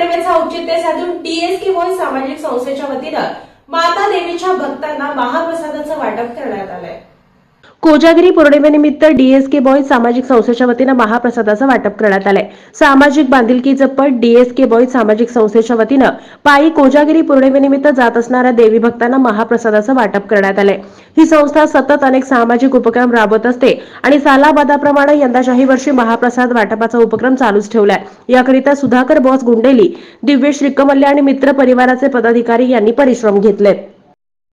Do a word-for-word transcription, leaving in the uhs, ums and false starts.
पौर्णिमेचं औचित्य साधून DSK boy सामाजिक संस्थेच्या वतीनं माता देवीच्या भक्तांना महाप्रसादाचं वाटप करण्यात आलंय। कोजागिरी पौर्णिमेनिमित्त डीएसके बॉय सामाजिक संस्थेच्या वतीनं महाप्रसादाचं वाटप करण्यात आलंय। सामाजिक बांधिलकी जपत डीएसके बॉय सामाजिक संस्थेच्या वतीनं पायी कोजागिरी पौर्णिमेनिमित्त जात असणाऱ्या देवी भक्तांना महाप्रसादाचं वाटप करण्यात आलंय। ही संस्था सतत अनेक सामाजिक उपक्रम राबवत असते आणि सालाबादाप्रमाणे यंदाच्याही वर्षी महाप्रसाद वाटपाचा उपक्रम चालूच ठेवलाय। याकरिता सुधाकर बॉस गुंडेली, दिव्य श्रीकमल्य आणि मित्र परिवाराचे पदाधिकारी यांनी परिश्रम घेतलेत।